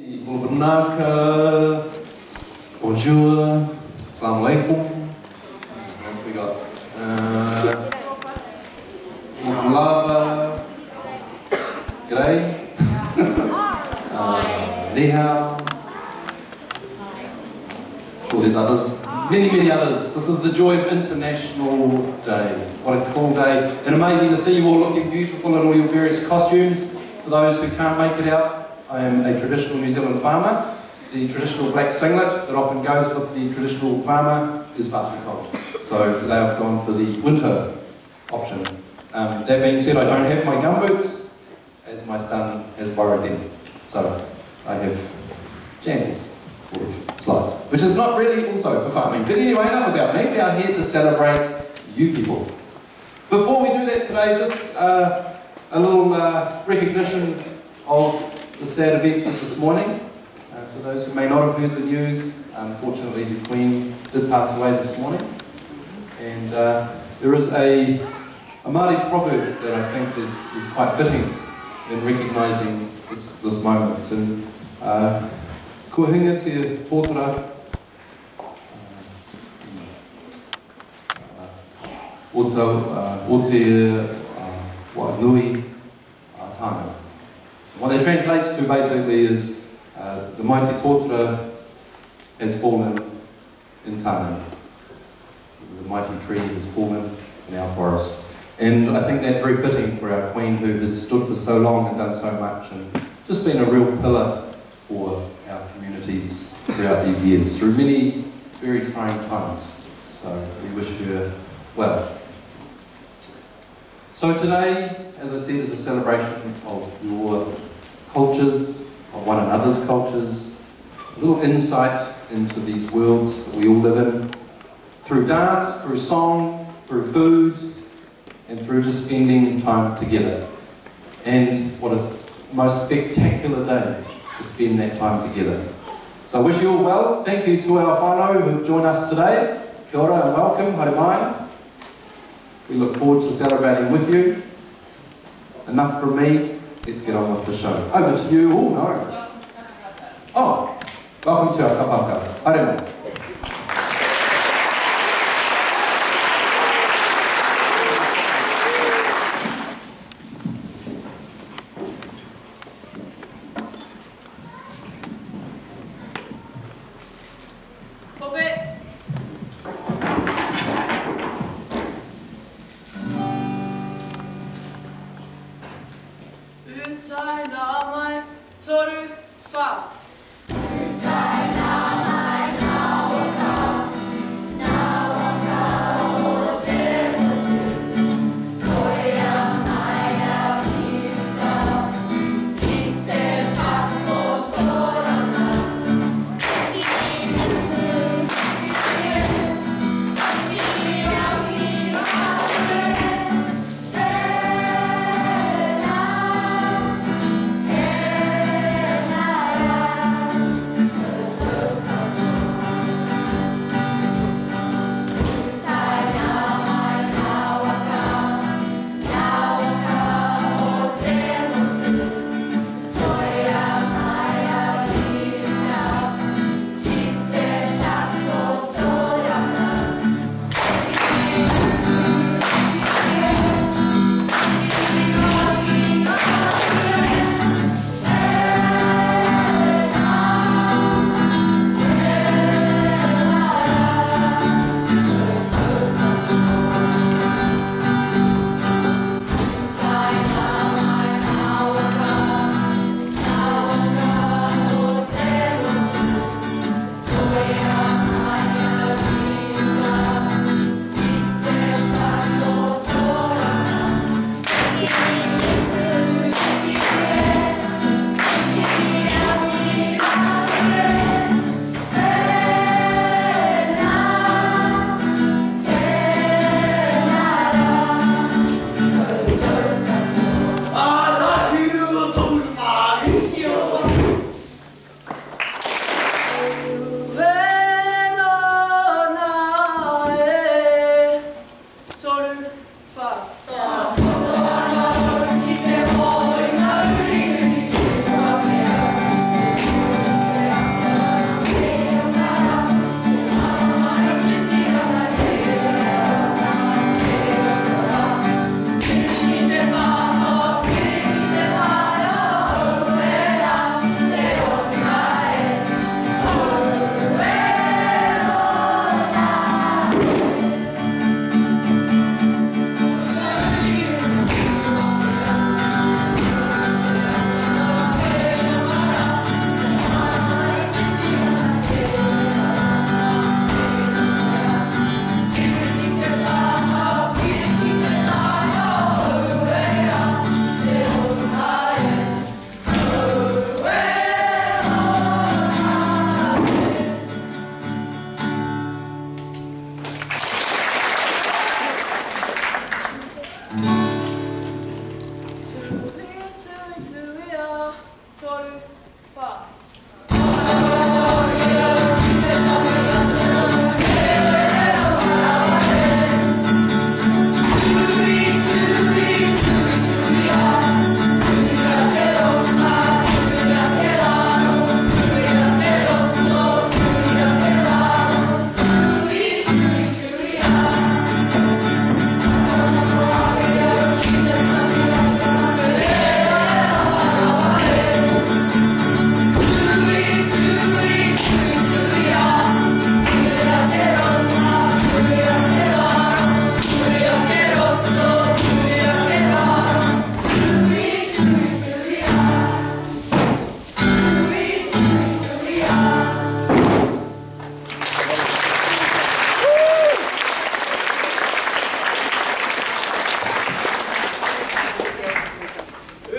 Naka, bonjour, assalamu alaikum. What else we got? Lava, g'day. Ni hao. Sure, there's others. Many others. This is the joy of International Day. What a cool day. And amazing to see you all looking beautiful in all your various costumes. For those who can't make it out, I am a traditional New Zealand farmer. The traditional black singlet that often goes with the traditional farmer is far too cold. So today I've gone for the winter option. That being said, I don't have my gumboots, as my son has borrowed them. So I have jandals, sort of slides, which is not really also for farming. But anyway, enough about me. We are here to celebrate you people. Before we do that today, just a little recognition of the sad events of this morning. For those who may not have heard the news, unfortunately the Queen did pass away this morning. And there is a Māori proverb that I think is quite fitting in recognising this moment. And kua hinga te tōtara o te nui tāna. What that translates to basically is the mighty tōtara has fallen in tāna. The mighty tree has fallen in our forest. And I think that's very fitting for our Queen, who has stood for so long and done so much and just been a real pillar for our communities throughout these years, through many very trying times. So we wish her well. So today, as I said, is a celebration of your cultures, of one another's cultures, a little insight into these worlds that we all live in, through dance, through song, through food, and through just spending time together. And what a most spectacular day to spend that time together. So I wish you all well. Thank you to our whānau who have joined us today. Kia ora and welcome, haere mai. We look forward to celebrating with you. Enough from me, let's get on with the show. Over to you. Oh, no. Oh, welcome to our kapaka. Haere mai. Tēnā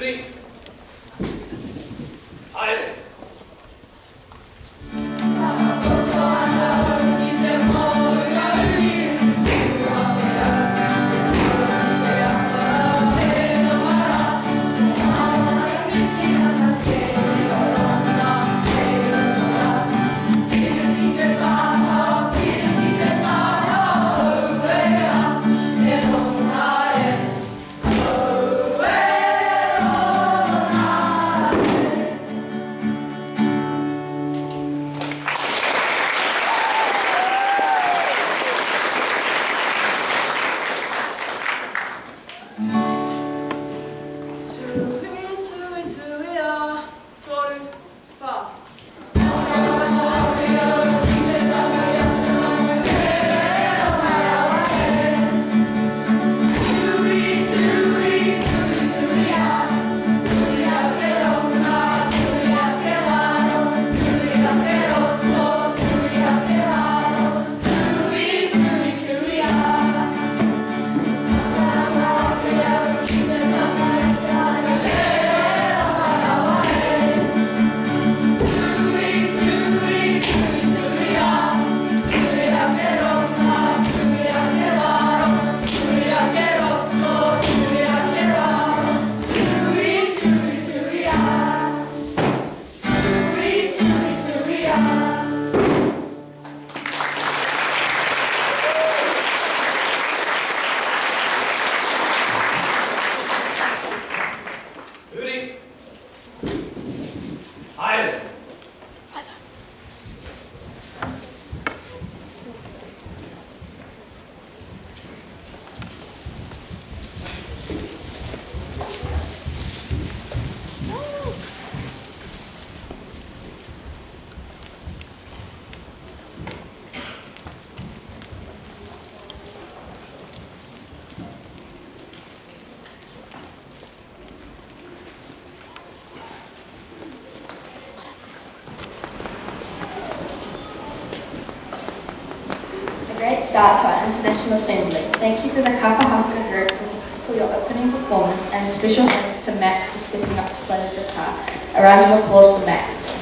Great start to our International Assembly. Thank you to the Kapahaka group for your opening performance, and special thanks to Max for stepping up to play the guitar. A round of applause for Max.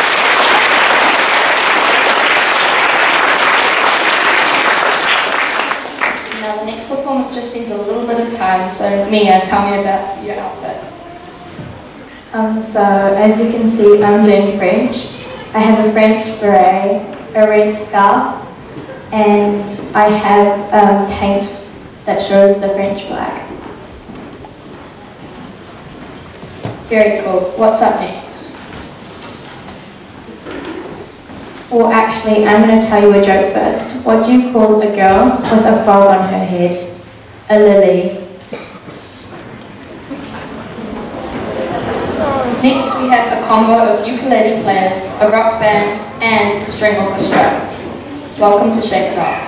Now the next performance just needs a little bit of time, so Mia, tell me about your outfit. So as you can see, I'm doing French. I have a French beret, a red scarf, and I have paint that shows the French flag. Very cool. What's up next? Well, actually, I'm going to tell you a joke first. What do you call a girl with a frog on her head? A lily. Next, we have a combo of ukulele players, a rock band, and a string orchestra. Welcome to Shake It Off.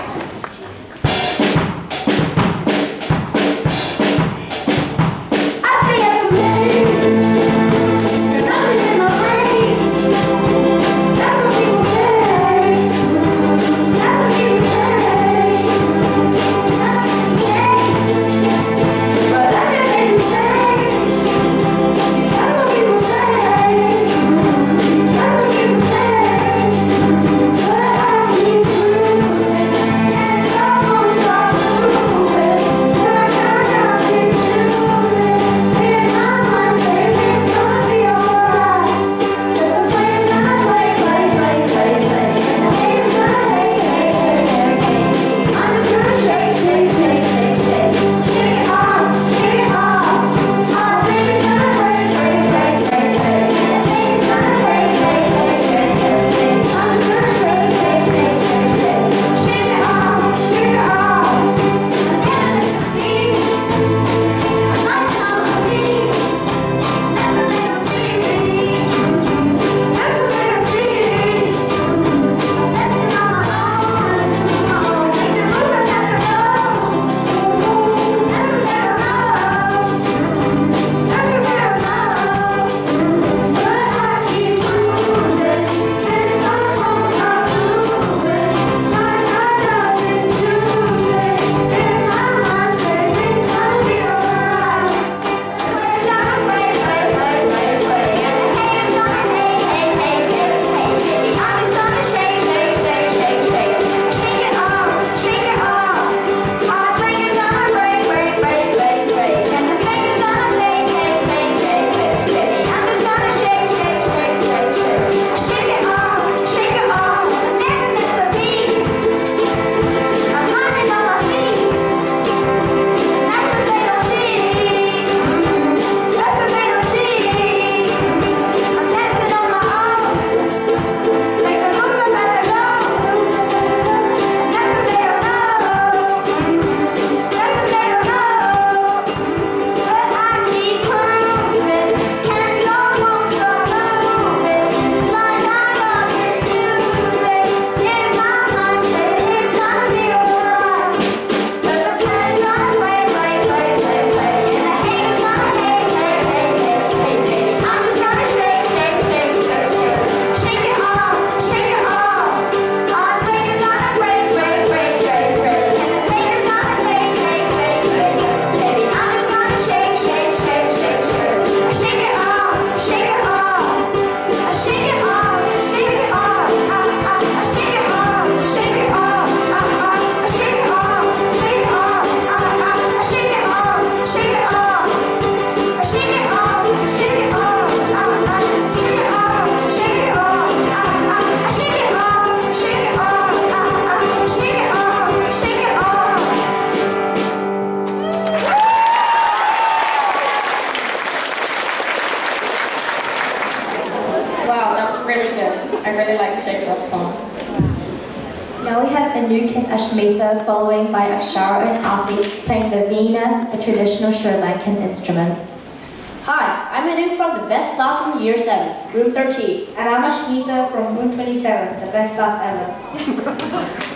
I really like the Shake It Off song. Now we have Anuk and Ashmita, following by Akshara and Aarti, playing the veena, a traditional Sri Lankan instrument. Hi, I'm Anuk from the best class in Year 7, Room 13. And I'm Ashmita from Room 27, the best class ever.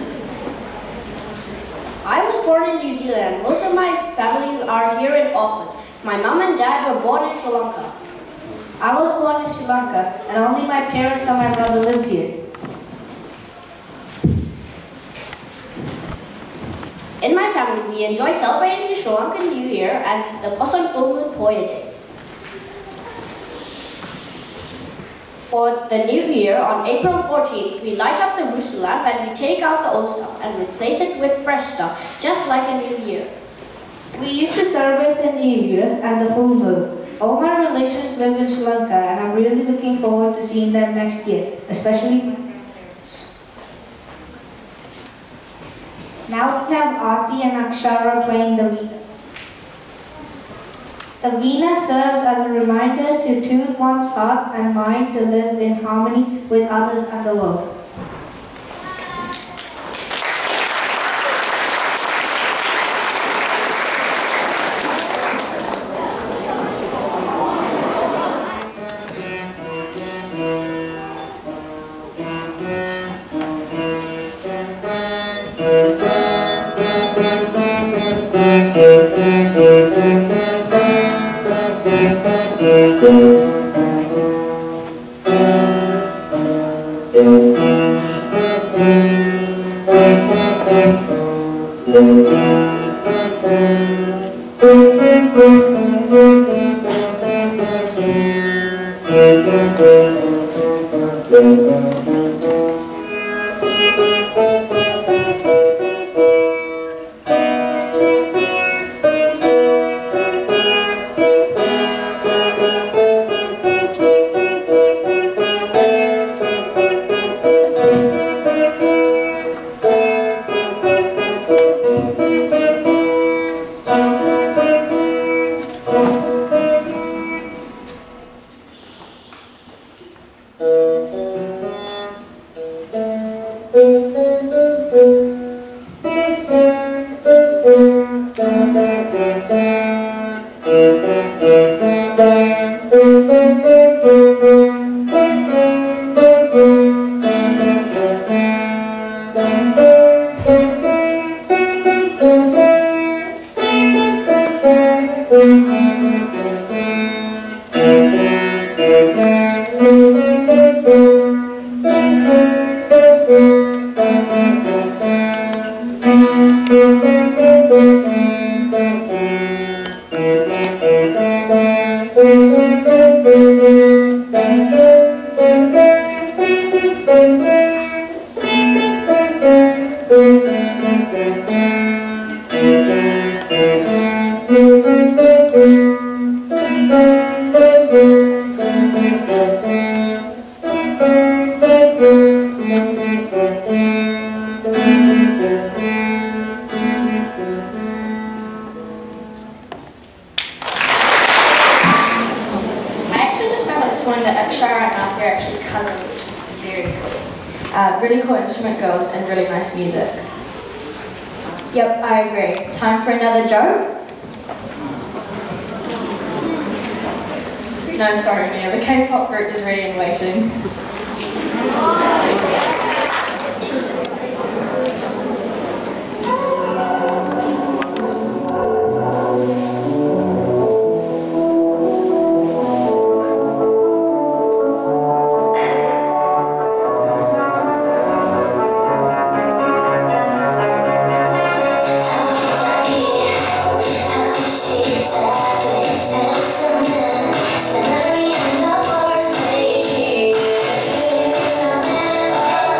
I was born in New Zealand. Most of my family are here in Auckland. My mom and dad were born in Sri Lanka. I was born in Sri Lanka, and only my parents and my brother live here. In my family, we enjoy celebrating the Sri Lankan New Year and the Poson Full Moon Poya Day. For the New Year, on April 14th, we light up the rooster lamp and we take out the old stuff and replace it with fresh stuff, just like a new year. We used to celebrate the New Year and the full moon. All my relations live in Sri Lanka, and I'm really looking forward to seeing them next year, especially my grandparents. Now we have Aarti and Akshara playing the veena. The veena serves as a reminder to tune one's heart and mind to live in harmony with others and the world. Really cool instrument girls and really nice music. Yep, I agree. Time for another joke? No, sorry, Mia. The K-pop group is ready and waiting. Scenery in the first page.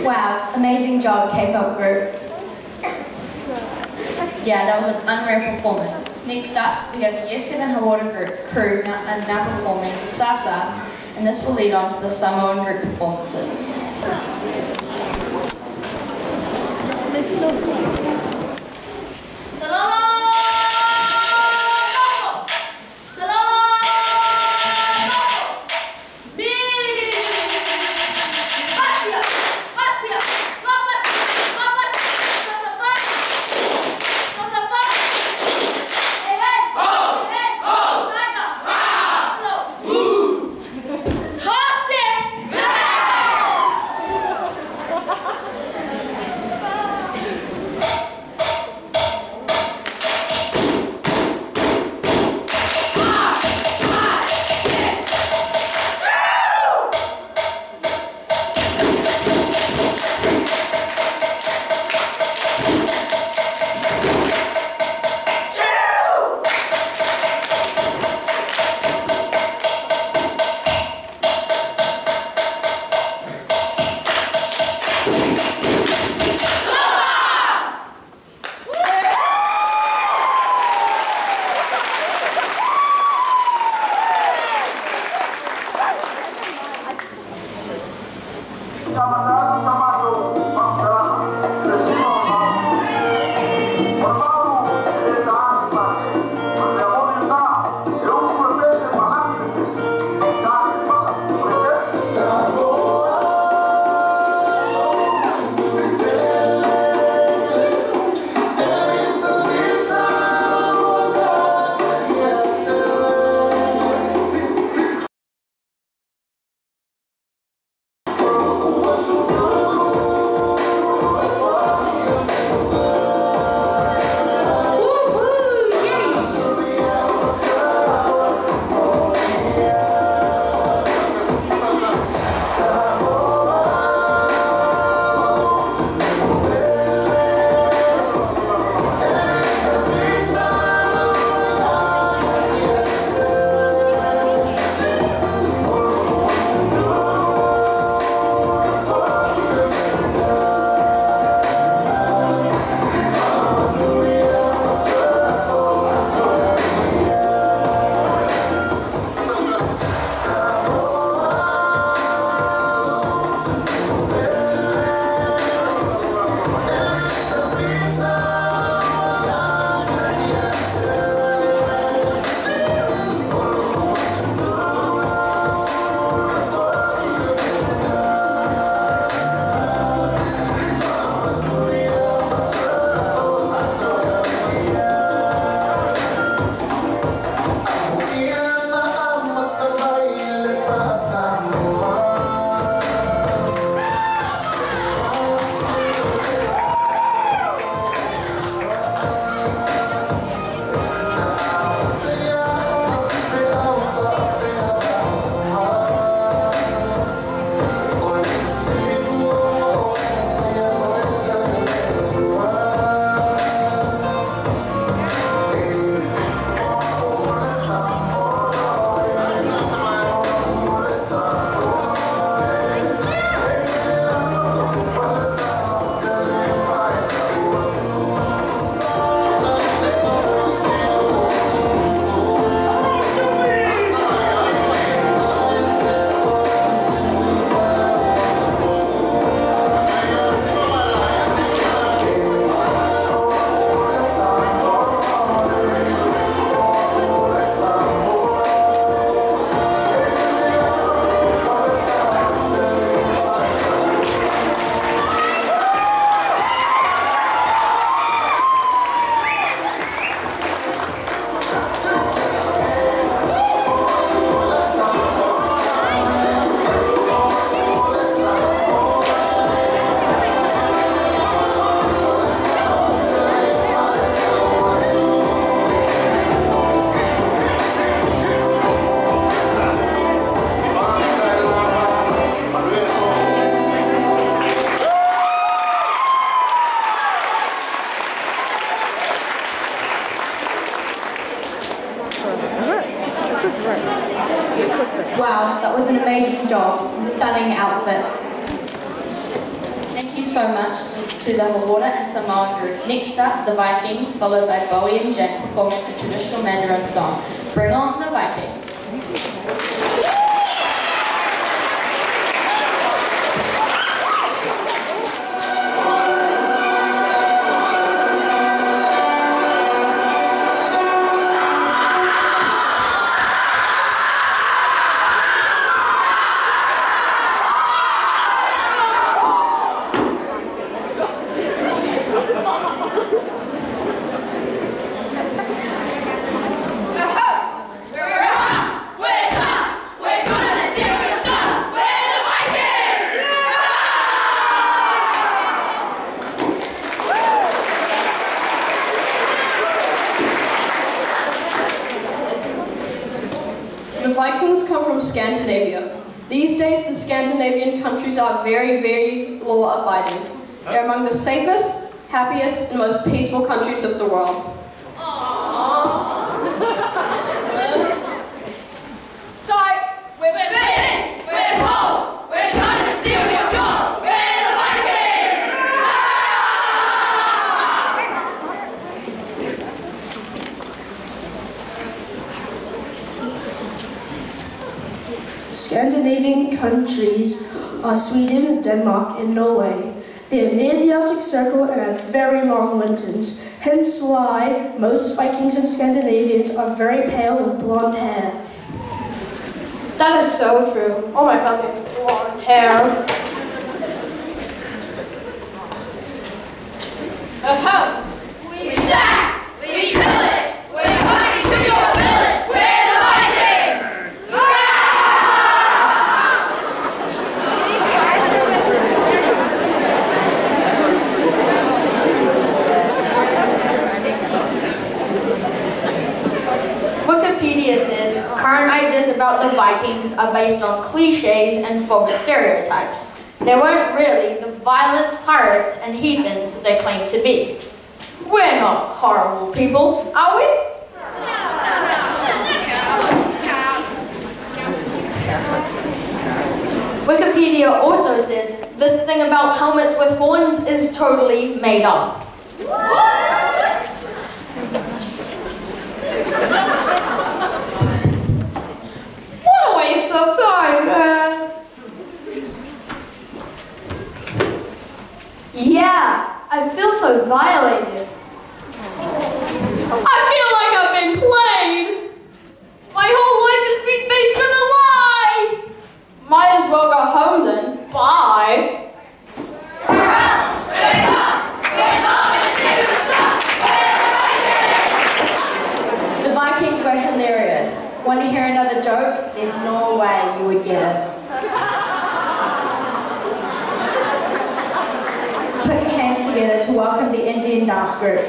Wow, amazing job, K-pop group. Yeah, that was an unreal performance. Next up, we have the Year 7 Hawaii group crew and now performing Sasa, and this will lead on to the Samoan group performances. Wow, that was an amazing job. Stunning outfits. so much to the Hawaiian and Samoan group. Next up, the Vikings, followed by Bowie and Jack performing the traditional Mandarin song. Bring on the Vikings. The Vikings come from Scandinavia. These days, the Scandinavian countries are very, very law-abiding. They're among the safest, happiest, and most peaceful countries of the world. Psych! We're bitten! We're cold! We're gonna steal your gold! We're the Vikings! Scandinavian countries are Sweden, Denmark, and Norway. They are near the Arctic Circle and have very long winters, hence why most Vikings and Scandinavians are very pale with blonde hair. That is so true. All my family has blonde hair. We sack! We kill it! We're coming to your village! We're the Vikings! Wikipedia says current ideas about the Vikings are based on cliches and false stereotypes. They weren't really the violent pirates and heathens they claim to be. We're not horrible people, are we? Wikipedia also says this thing about helmets with horns is totally made up. What a waste of time, man! Yeah, I feel so violated. I feel like I've been played! My whole life has been based on a lie! Might as well go home then. Bye. The Vikings were hilarious. Want to hear another joke? There's no way you would get it. Put your hands together to welcome the Indian dance group.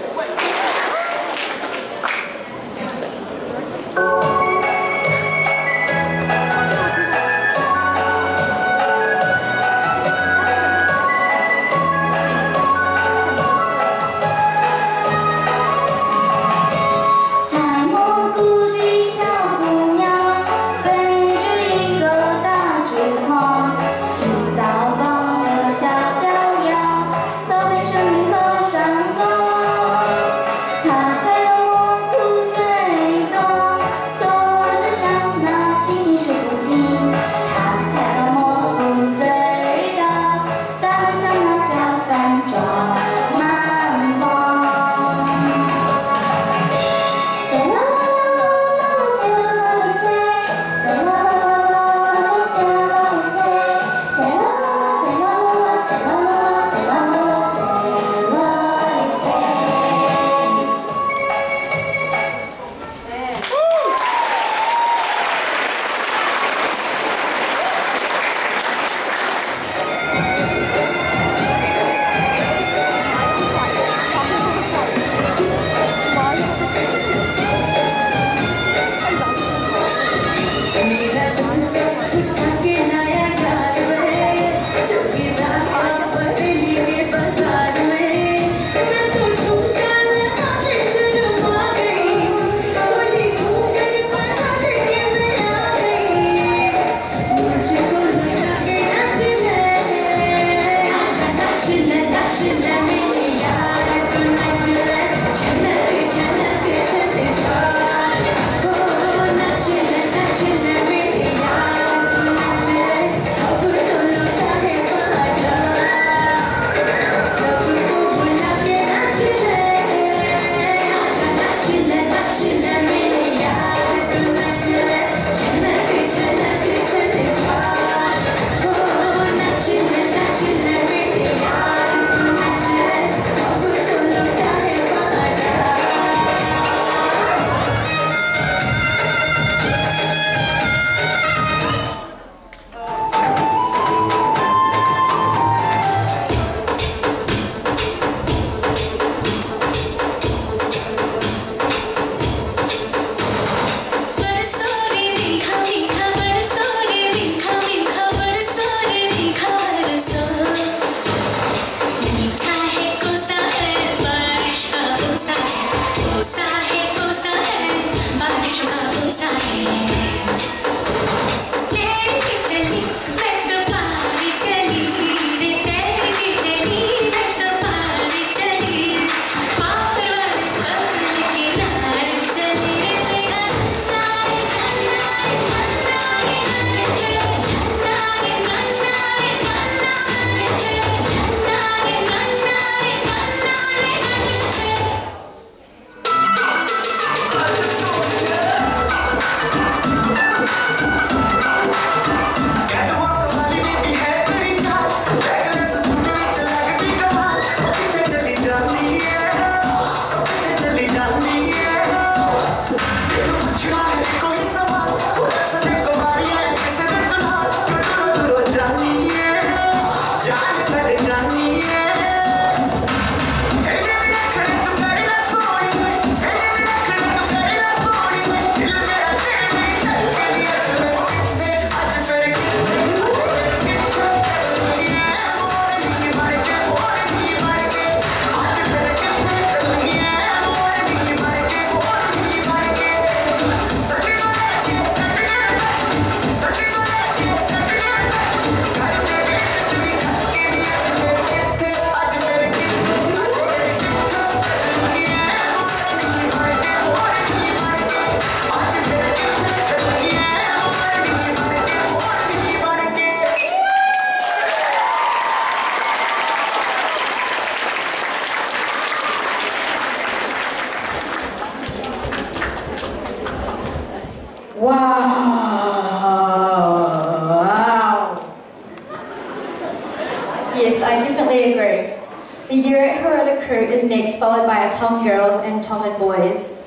Yes, I definitely agree. The year at Remuera Crew is next, followed by our Tom girls and Tongan boys.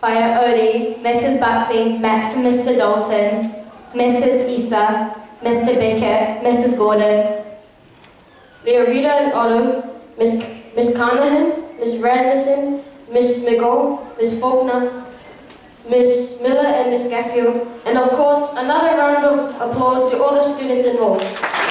Fire Odie, Mrs. Buckley, Max and Mr. Dalton, Mrs. Issa, Mr. Beckett, Mrs. Gordon, Leorita and Otto, Miss Carnahan, Miss Rasmussen, Miss McGoll, Miss Faulkner, Miss Miller and Miss Gaffield, and of course another round of applause to all the students involved.